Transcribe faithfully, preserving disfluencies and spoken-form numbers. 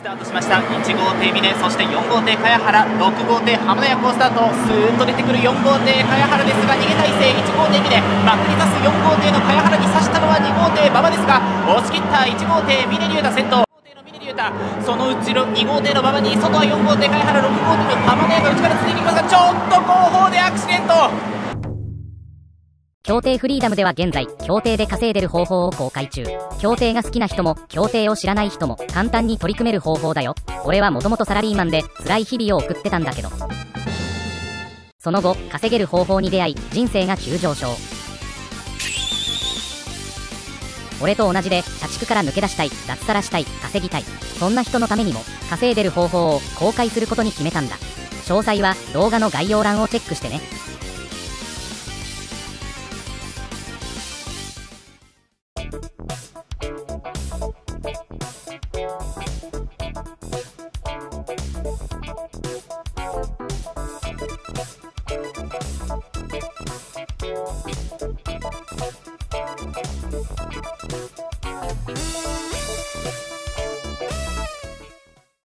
スタートしました。いち号艇峰、そしてよん号艇茅原、ろく号艇浜田役をスタート。スーッと出てくるよん号艇茅原ですが、逃げ体勢。いち号艇峰、バックに刺すよん号艇の茅原に刺したのはに号艇馬場ですが、押し切ったいち号艇峰竜太先頭。そのうちのに号艇の馬場に、外はよん号艇茅原、ろく号艇の浜田が内からついていきますが、ちょっと後方でアクシデント。 競艇フリーダムでは現在、競艇で稼いでる方法を公開中。競艇が好きな人も、競艇を知らない人も、簡単に取り組める方法だよ。俺はもともとサラリーマンで、辛い日々を送ってたんだけど。その後、稼げる方法に出会い、人生が急上昇。俺と同じで、社畜から抜け出したい、脱サラしたい、稼ぎたい。そんな人のためにも、稼いでる方法を公開することに決めたんだ。詳細は動画の概要欄をチェックしてね。